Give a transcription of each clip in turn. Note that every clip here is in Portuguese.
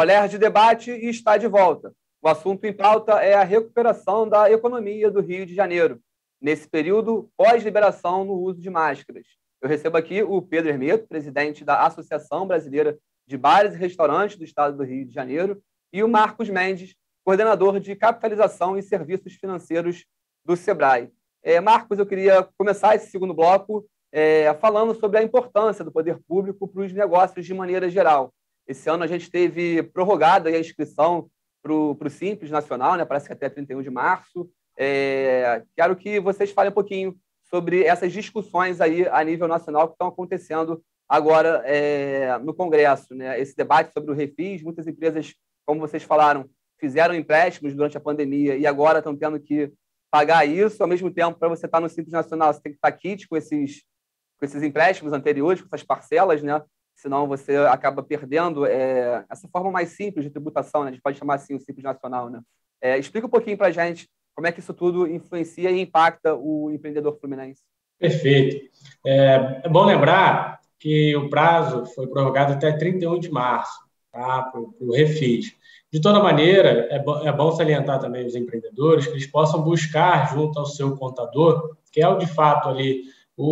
Alerj debate e está de volta. O assunto em pauta é a recuperação da economia do Rio de Janeiro, nesse período pós-liberação no uso de máscaras. Eu recebo aqui o Pedro Hermeto, presidente da Associação Brasileira de Bares e Restaurantes do Estado do Rio de Janeiro, e o Marcos Mendes, coordenador de capitalização e serviços financeiros do Sebrae. Marcos, eu queria começar esse segundo bloco falando sobre a importância do poder público para os negócios de maneira geral. Esse ano a gente teve prorrogada a inscrição para o Simples Nacional, né? Parece que até 31 de março. Quero que vocês falem um pouquinho sobre essas discussões aí a nível nacional que estão acontecendo agora no Congresso, né? Esse debate sobre o refis, muitas empresas, como vocês falaram, fizeram empréstimos durante a pandemia e agora estão tendo que pagar isso. Ao mesmo tempo, para você estar no Simples Nacional, você tem que estar kit com esses empréstimos anteriores, com essas parcelas, né? Senão você acaba perdendo essa forma mais simples de tributação, né? A gente pode chamar assim o Simples Nacional, né? Explica um pouquinho para a gente como é que isso tudo influencia e impacta o empreendedor fluminense. Perfeito. É bom lembrar que o prazo foi prorrogado até 31 de março, tá? Para o refis. De toda maneira, é bom salientar também os empreendedores que eles possam buscar junto ao seu contador, que é de fato ali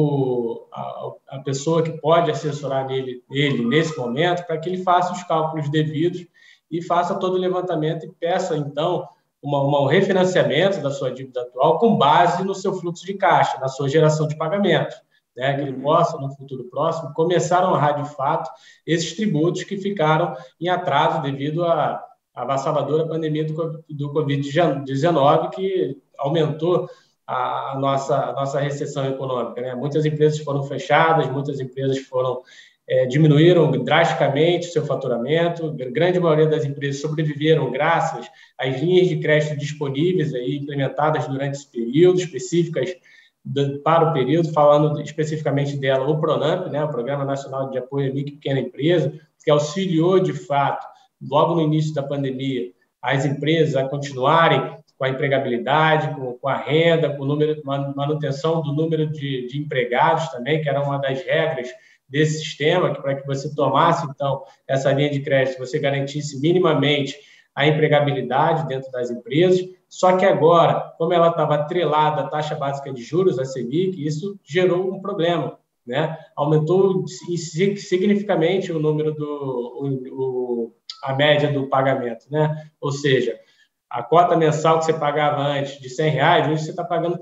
a pessoa que pode assessorar ele nesse momento, para que ele faça os cálculos devidos e faça todo o levantamento e peça, então, um refinanciamento da sua dívida atual com base no seu fluxo de caixa, na sua geração de pagamentos, né? Que ele possa, no futuro próximo, começar a honrar, de fato, esses tributos que ficaram em atraso devido à avassaladora pandemia do Covid-19, que aumentou a nossa recessão econômica, né? Muitas empresas foram fechadas, muitas empresas diminuíram drasticamente o seu faturamento, a grande maioria das empresas sobreviveram graças às linhas de crédito disponíveis aí, implementadas durante esse período, específicas para o período, falando especificamente dela, o PRONAMP, né? O Programa Nacional de Apoio à Micro e Pequena Empresa, que auxiliou, de fato, logo no início da pandemia, as empresas a continuarem com a empregabilidade, com a renda, com manutenção do número de empregados também, que era uma das regras desse sistema, que para que você tomasse, então, essa linha de crédito, você garantisse minimamente a empregabilidade dentro das empresas. Só que agora, como ela estava atrelada à taxa básica de juros, a Selic, isso gerou um problema, né? Aumentou significativamente o número a média do pagamento, né? Ou seja, a cota mensal que você pagava antes de R$100, hoje você está pagando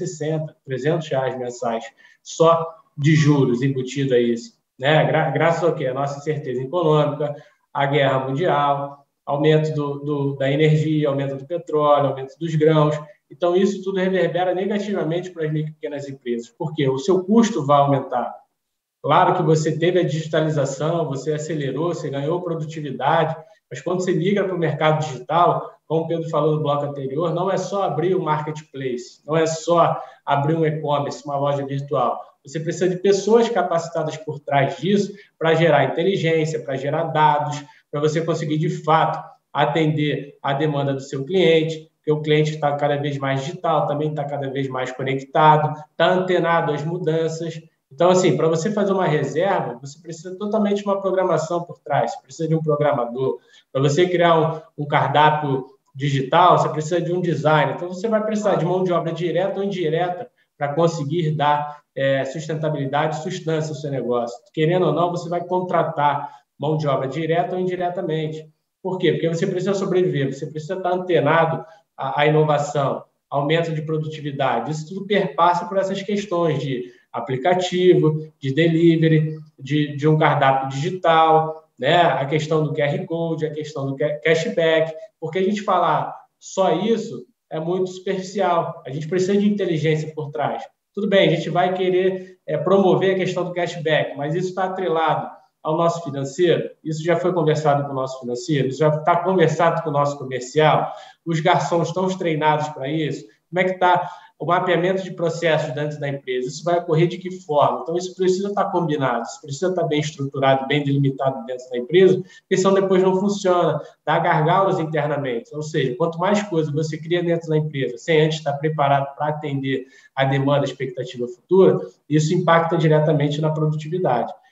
R$300 mensais, só de juros embutido a isso, né? Graças ao quê? A nossa incerteza econômica, a guerra mundial, aumento da energia, aumento do petróleo, aumento dos grãos. Então, isso tudo reverbera negativamente para as micro e pequenas empresas. Por quê? O seu custo vai aumentar. Claro que você teve a digitalização, você acelerou, você ganhou produtividade, mas quando você migra para o mercado digital, como o Pedro falou no bloco anterior, não é só abrir um marketplace, não é só abrir um e-commerce, uma loja virtual. Você precisa de pessoas capacitadas por trás disso para gerar inteligência, para gerar dados, para você conseguir, de fato, atender a demanda do seu cliente, porque o cliente está cada vez mais digital, também está cada vez mais conectado, está antenado às mudanças. Então, assim, para você fazer uma reserva, você precisa totalmente de uma programação por trás, você precisa de um programador. Para você criar um cardápio digital, você precisa de um design. Então, você vai precisar de mão de obra direta ou indireta para conseguir dar sustentabilidade e substância ao seu negócio. Querendo ou não, você vai contratar mão de obra direta ou indiretamente. Por quê? Porque você precisa sobreviver, você precisa estar antenado à inovação, aumento de produtividade. Isso tudo perpassa por essas questões de aplicativo, de delivery, de um cardápio digital, né? A questão do QR Code, a questão do cashback, porque a gente falar só isso é muito superficial. A gente precisa de inteligência por trás. Tudo bem, a gente vai querer promover a questão do cashback, mas isso está atrelado ao nosso financeiro, isso já foi conversado com o nosso financeiro, isso já está conversado com o nosso comercial, os garçons estão treinados para isso, como é que está o mapeamento de processos dentro da empresa, isso vai ocorrer de que forma? Então, isso precisa estar combinado, isso precisa estar bem estruturado, bem delimitado dentro da empresa, porque senão depois não funciona, dá gargalos internamente. Ou seja, quanto mais coisa você cria dentro da empresa, sem antes estar preparado para atender a demanda, a expectativa futura, isso impacta diretamente na produtividade.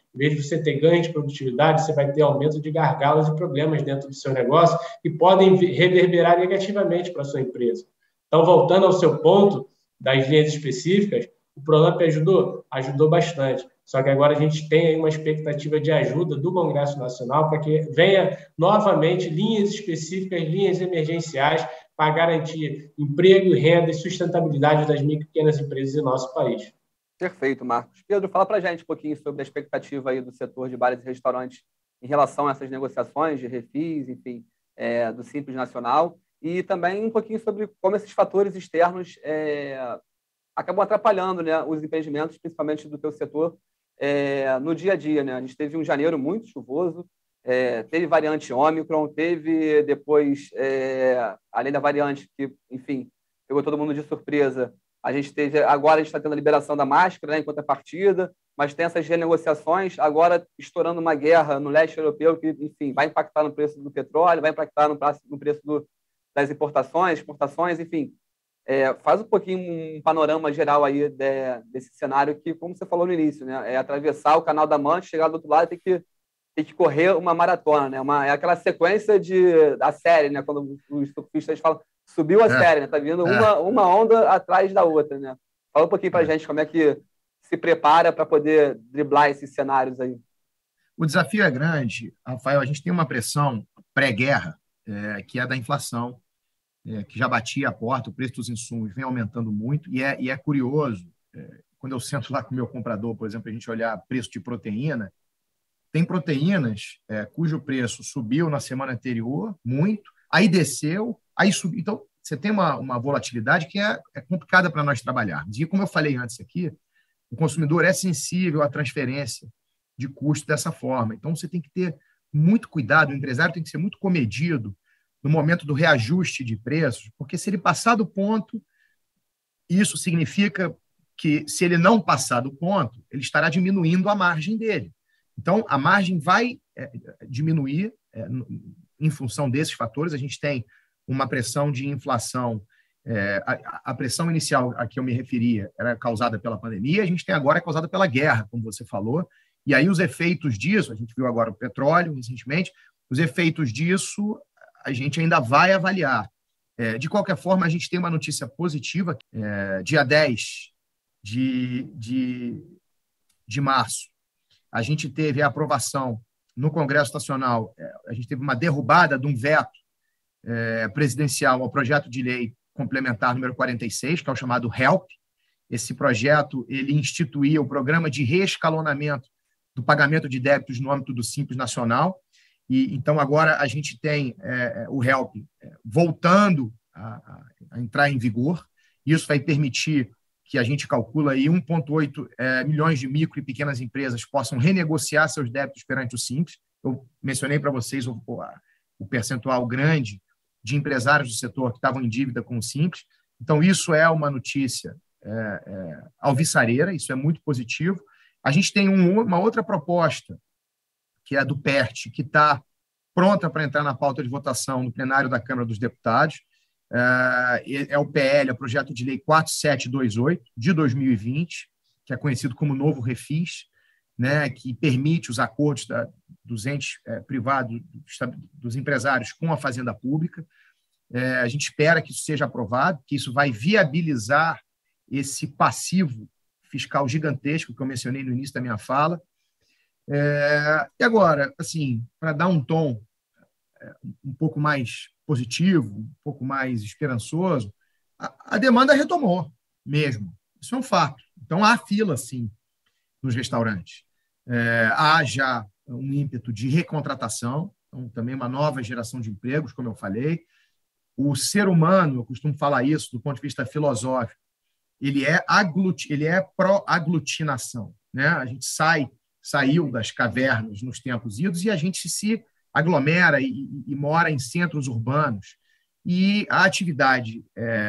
Em vez de você ter ganho de produtividade, você vai ter aumento de gargalos e problemas dentro do seu negócio que podem reverberar negativamente para a sua empresa. Então, voltando ao seu ponto das linhas específicas, o Pronamp ajudou? Ajudou bastante. Só que agora a gente tem aí uma expectativa de ajuda do Congresso Nacional para que venha novamente linhas específicas, linhas emergenciais para garantir emprego, renda e sustentabilidade das micro e pequenas empresas em nosso país. Perfeito, Marcos. Pedro, fala para a gente um pouquinho sobre a expectativa aí do setor de bares e restaurantes em relação a essas negociações de refis, enfim, do Simples Nacional, e também um pouquinho sobre como esses fatores externos acabam atrapalhando, né, os empreendimentos, principalmente do teu setor, no dia a dia, né? A gente teve um janeiro muito chuvoso, teve variante Ômicron, teve depois, além da variante que, enfim, pegou todo mundo de surpresa, agora a gente está tendo a liberação da máscara, né, enquanto é partida, mas tem essas renegociações, agora estourando uma guerra no leste europeu que, enfim, vai impactar no preço do petróleo, vai impactar no preço das importações, exportações, enfim. Faz um pouquinho um panorama geral aí desse cenário que, como você falou no início, né, é atravessar o Canal da Mancha, chegar do outro lado e tem que correr uma maratona, né? É aquela sequência da série, né? Quando os surfistas falam, subiu a série, né? Tá vindo uma onda atrás da outra, né? Fala um pouquinho para a gente como é que se prepara para poder driblar esses cenários aí. O desafio é grande, Rafael. A gente tem uma pressão pré-guerra, que é da inflação, que já batia a porta, o preço dos insumos vem aumentando muito, e é curioso, quando eu sento lá com o meu comprador, por exemplo, a gente olhar preço de proteína, tem proteínas cujo preço subiu na semana anterior muito, aí desceu, aí subiu. Então, você tem uma volatilidade que é complicada para nós trabalharmos. E, como eu falei antes aqui, o consumidor é sensível à transferência de custo dessa forma. Então, você tem que ter muito cuidado, o empresário tem que ser muito comedido no momento do reajuste de preços, porque se ele passar do ponto, isso significa que, se ele não passar do ponto, ele estará diminuindo a margem dele. Então, a margem vai diminuir em função desses fatores. A gente tem uma pressão de inflação. A pressão inicial a que eu me referia era causada pela pandemia, a gente tem agora causada pela guerra, como você falou. E aí os efeitos disso, a gente viu agora o petróleo recentemente, os efeitos disso a gente ainda vai avaliar. De qualquer forma, a gente tem uma notícia positiva. Dia 10 de março, a gente teve a aprovação no Congresso Nacional, a gente teve uma derrubada de um veto presidencial ao projeto de lei complementar número 46, que é o chamado HELP. Esse projeto ele instituía o programa de reescalonamento do pagamento de débitos no âmbito do Simples Nacional. E então agora a gente tem o HELP voltando a entrar em vigor. Isso vai permitir que a gente calcula aí 1,8 milhões de micro e pequenas empresas possam renegociar seus débitos perante o Simples. Eu mencionei para vocês o percentual grande de empresários do setor que estavam em dívida com o Simples. Então, isso é uma notícia alvissareira, isso é muito positivo. A gente tem uma outra proposta, que é a do PERT, que está pronta para entrar na pauta de votação no plenário da Câmara dos Deputados. É o PL, o Projeto de Lei 4728, de 2020, que é conhecido como Novo Refis, né, que permite os acordos dos entes privados, dos empresários com a Fazenda Pública. A gente espera que isso seja aprovado, que isso vai viabilizar esse passivo fiscal gigantesco que eu mencionei no início da minha fala. E agora, assim, para dar um tom um pouco mais positivo, um pouco mais esperançoso, a demanda retomou mesmo. Isso é um fato. Então, há fila, sim, nos restaurantes. Há já um ímpeto de recontratação, então, também uma nova geração de empregos, como eu falei. O ser humano, eu costumo falar isso do ponto de vista filosófico, ele é pró-aglutinação, né? A gente saiu das cavernas nos tempos idos e a gente se aglomera e mora em centros urbanos. E a atividade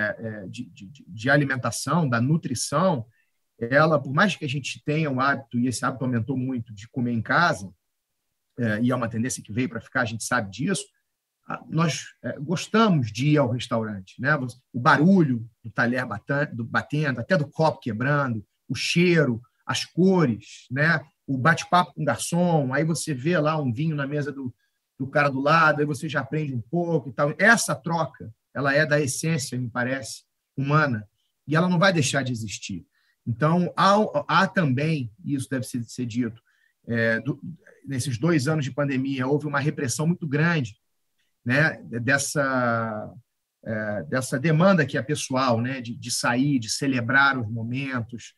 de alimentação, da nutrição, ela, por mais que a gente tenha um hábito, e esse hábito aumentou muito, de comer em casa, e é uma tendência que veio para ficar, a gente sabe disso, nós gostamos de ir ao restaurante, né? O barulho do talher batendo, até do copo quebrando, o cheiro, as cores, né? o bate-papo com o garçom, aí você vê lá um vinho na mesa do cara do lado, aí você já aprende um pouco e tal. Essa troca, ela é da essência, me parece, humana, e ela não vai deixar de existir. Então, há também, e isso deve ser dito, nesses 2 anos de pandemia, houve uma repressão muito grande, né, dessa demanda que é pessoal, né, de sair, de celebrar os momentos,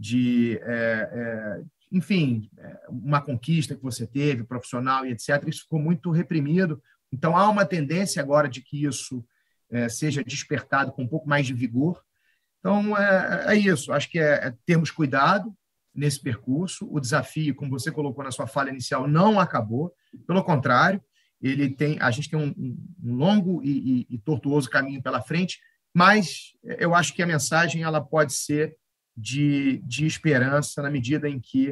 enfim, uma conquista que você teve, profissional e etc. Isso ficou muito reprimido. Então, há uma tendência agora de que isso seja despertado com um pouco mais de vigor. Então, é isso. Acho que é termos cuidado nesse percurso. O desafio, como você colocou na sua fala inicial, não acabou. Pelo contrário, a gente tem um longo e tortuoso caminho pela frente, mas eu acho que a mensagem ela pode ser de esperança na medida em que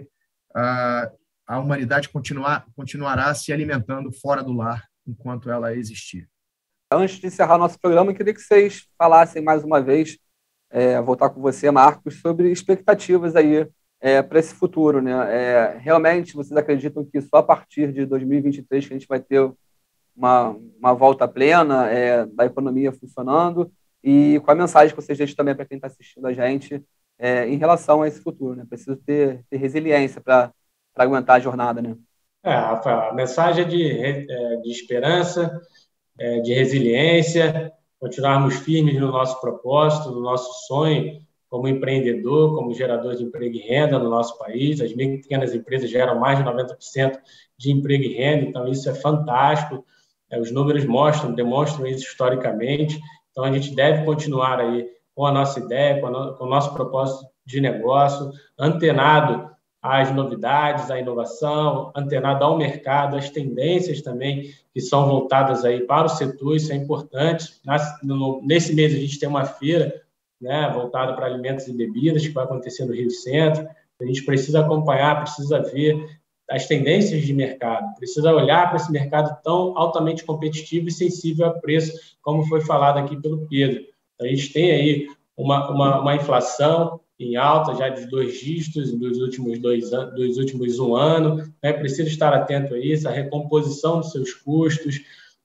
a humanidade continuará se alimentando fora do lar enquanto ela existir. Antes de encerrar nosso programa, eu queria que vocês falassem mais uma vez, voltar com você, Marcos, sobre expectativas aí para esse futuro, né? Realmente, vocês acreditam que só a partir de 2023 que a gente vai ter uma volta plena da economia funcionando? E qual a mensagem que vocês deixam também para quem está assistindo a gente em relação a esse futuro, né? Preciso ter resiliência para aguentar a jornada, né? Rafael, a mensagem é de esperança, de resiliência, continuarmos firmes no nosso propósito, no nosso sonho, como empreendedor, como gerador de emprego e renda no nosso país. As micro e pequenas empresas geram mais de 90% de emprego e renda, então isso é fantástico. Os números demonstram isso historicamente. Então, a gente deve continuar aí com a nossa ideia, com o nosso propósito de negócio, antenado às novidades, à inovação, antenado ao mercado, às tendências também que são voltadas aí para o setor. Isso é importante. Nesse mês, a gente tem uma feira, né, voltada para alimentos e bebidas, que vai acontecer no Rio Centro. A gente precisa acompanhar, precisa ver as tendências de mercado, precisa olhar para esse mercado tão altamente competitivo e sensível a preço, como foi falado aqui pelo Pedro. A gente tem aí uma inflação em alta já de 2 dígitos dos últimos 1 ano, né? Precisa estar atento a isso, a recomposição dos seus custos,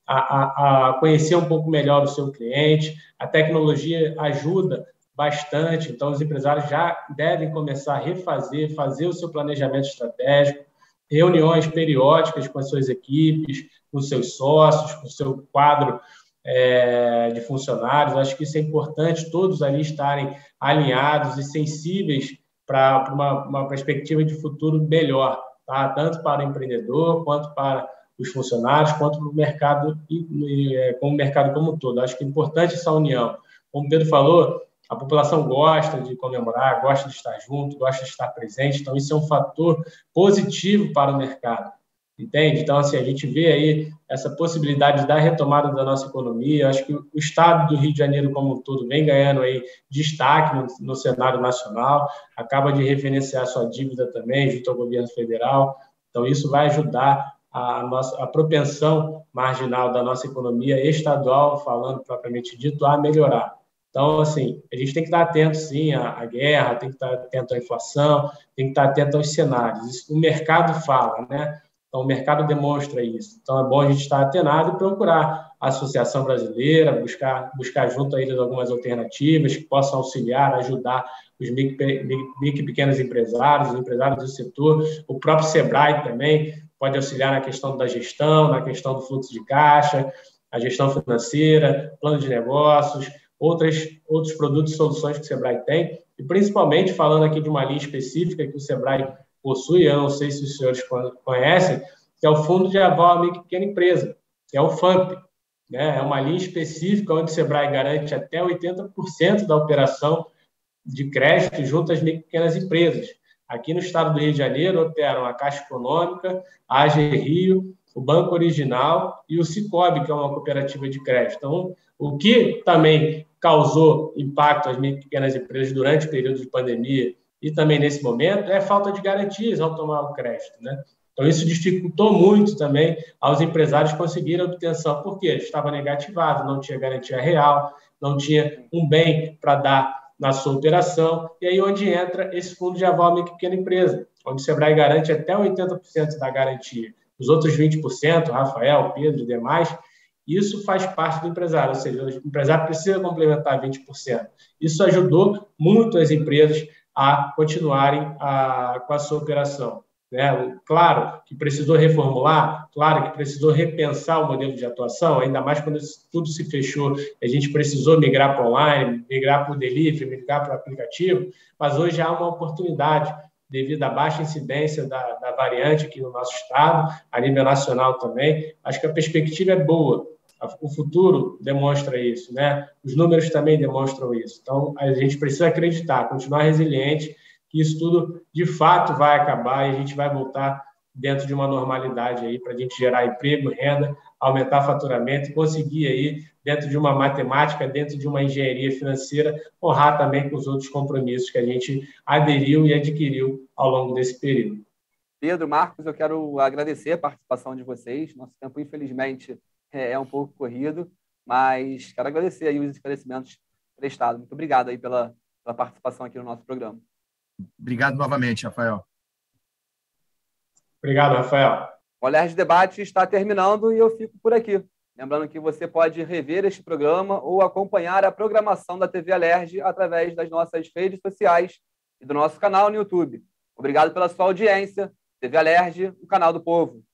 a conhecer um pouco melhor o seu cliente. A tecnologia ajuda bastante, então os empresários já devem começar a fazer o seu planejamento estratégico, reuniões periódicas com as suas equipes, com os seus sócios, com o seu quadro de funcionários. Acho que isso é importante, todos ali estarem alinhados e sensíveis para uma perspectiva de futuro melhor, tá? Tanto para o empreendedor, quanto para os funcionários, quanto para o mercado, como o mercado como um todo. Acho que é importante essa união. Como o Pedro falou, a população gosta de comemorar, gosta de estar junto, gosta de estar presente, então isso é um fator positivo para o mercado, entende? Então, assim, a gente vê aí essa possibilidade da retomada da nossa economia. Acho que o estado do Rio de Janeiro como um todo vem ganhando aí destaque no cenário nacional, acaba de referenciar sua dívida também junto ao governo federal, então isso vai ajudar a propensão marginal da nossa economia estadual, falando propriamente dito, a melhorar. Então, assim, a gente tem que estar atento, sim, à guerra, tem que estar atento à inflação, tem que estar atento aos cenários. Isso, o mercado fala, né? Então, o mercado demonstra isso. Então, é bom a gente estar atenado e procurar a Associação Brasileira, buscar junto a eles algumas alternativas que possam auxiliar, ajudar os micro e pequenos empresários, os empresários do setor. O próprio Sebrae também pode auxiliar na questão da gestão, na questão do fluxo de caixa, a gestão financeira, plano de negócios, outros produtos e soluções que o Sebrae tem, e principalmente falando aqui de uma linha específica que o Sebrae possui, eu não sei se os senhores conhecem, que é o Fundo de Aval à Micro e Pequena Empresa, que é o FAMP, né? É uma linha específica onde o Sebrae garante até 80% da operação de crédito junto às micro e pequenas empresas. Aqui no estado do Rio de Janeiro operam a Caixa Econômica, a AG Rio, o Banco Original e o Cicobi, que é uma cooperativa de crédito. Então, o que também causou impacto às micro e pequenas empresas durante o período de pandemia e também nesse momento é a falta de garantias ao tomar o crédito, né? Então, isso dificultou muito também aos empresários conseguirem a obtenção, porque estava negativado, não tinha garantia real, não tinha um bem para dar na sua operação, e aí onde entra esse fundo de aval à micro e pequena empresa, onde o Sebrae garante até 80% da garantia. Os outros 20%, Rafael, Pedro e demais, isso faz parte do empresário, ou seja, o empresário precisa complementar 20%. Isso ajudou muito as empresas a continuarem com a sua operação. Né? Claro que precisou reformular, claro que precisou repensar o modelo de atuação, ainda mais quando tudo se fechou, a gente precisou migrar para online, migrar para o delivery, migrar para o aplicativo, mas hoje há uma oportunidade devido à baixa incidência da variante aqui no nosso estado, a nível nacional também. Acho que a perspectiva é boa. O futuro demonstra isso, né? Os números também demonstram isso. Então, a gente precisa acreditar, continuar resiliente, que isso tudo, de fato, vai acabar e a gente vai voltar dentro de uma normalidade aí para a gente gerar emprego, renda, aumentar faturamento e conseguir aí, dentro de uma matemática, dentro de uma engenharia financeira, honrar também com os outros compromissos que a gente aderiu e adquiriu ao longo desse período. Pedro, Marcos, eu quero agradecer a participação de vocês. Nosso tempo, infelizmente, é um pouco corrido, mas quero agradecer aí os esclarecimentos prestados. Muito obrigado aí pela participação aqui no nosso programa. Obrigado novamente, Rafael. Obrigado, Rafael. O Alerj Debate está terminando e eu fico por aqui. Lembrando que você pode rever este programa ou acompanhar a programação da TV Alerj através das nossas redes sociais e do nosso canal no YouTube. Obrigado pela sua audiência. TV Alerj, o canal do povo.